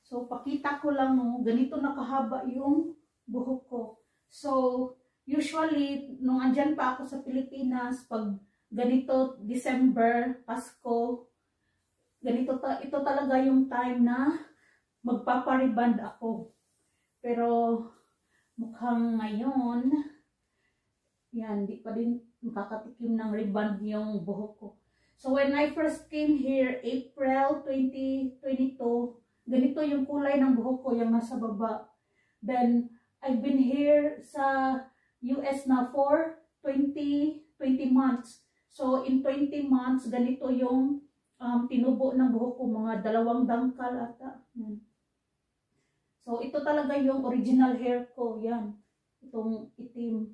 So, pakita ko lang, no, ganito nakahaba yung buhok ko. So, usually, nung andyan pa ako sa Pilipinas, pag ganito, December, Pasko, ganito, ito talaga yung time na magpapariband ako. Pero, mukhang ngayon, yan, di pa din makakatikim ng riband yung buhok ko. So, when I first came here, April 2022, ganito yung kulay ng buhok ko, yung nasa baba. Then, I've been here sa US na for 20 months. So, in 20 months, ganito yung tinubo ng buhok ko, mga 2 dangkal ata. Yan. So, ito talaga yung original hair ko. Yan. Itong itim.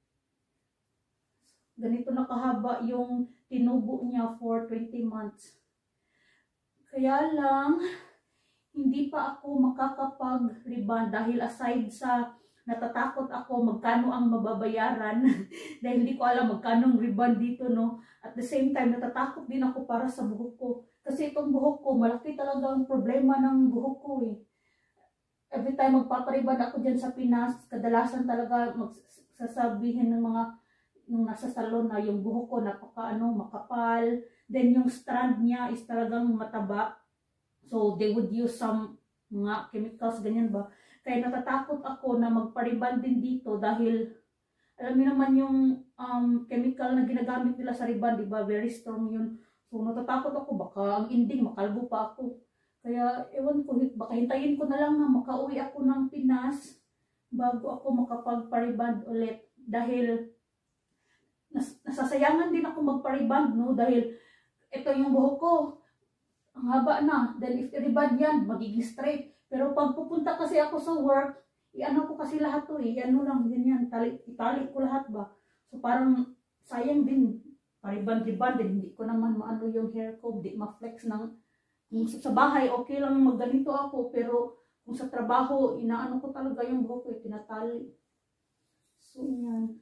Ganito nakahaba yung tinubo niya for 20 months. Kaya lang, hindi pa ako makakapag-rebond dahil aside sa natatakot ako magkano ang mababayaran dahil hindi ko alam magkano ang rebond dito, no. At the same time, natatakot din ako para sa buhok ko. Kasi itong buhok ko, malaki talaga ang problema ng buhok ko eh. Every time magpapariband ako dyan sa Pinas, kadalasan talaga magsasabihin ng mga nung nasa salon na yung buhok ko makapal. Then yung strand niya is talagang mataba. So, they would use some mga chemicals, ganyan ba. Kaya natatakot ako na magpa-rebond din dito dahil alam niyo naman yung chemical na ginagamit nila sa rebond, diba? Very strong yun. So, natatakot ako, baka ang ending, makalbo pa ako. Kaya, ewan ko, baka hintayin ko na lang na makauwi ako ng Pinas bago ako makapag-rebond ulit. Dahil, nasasayangan din ako magpa-rebond, no? Dahil, ito yung buhok ko. Ang haba na. Then if i-rebond yan, magiging straight. Pero pag pupunta kasi ako sa work, i-ano ko kasi lahat to eh. I-ano lang, ganyan. Itali ko lahat ba. So parang sayang din. Pariband-riband din. Hindi ko naman maano yung hair ko. Hindi ma-flex ng... Kung sa bahay, okay lang magganito ako. Pero kung sa trabaho, inaano ko talaga yung buhok ko. Tinatali. So yan.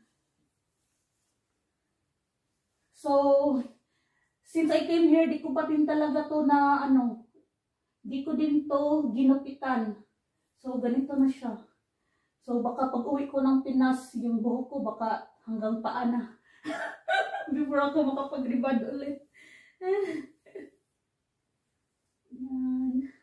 So... Since I came here, di ko pa din talaga to na di ko din to ginupitan. So, ganito na siya. So, baka pag uwi ko ng Pinas, yung buhok ko baka hanggang paa na. Before ako makapag-rebond ulit. Yan.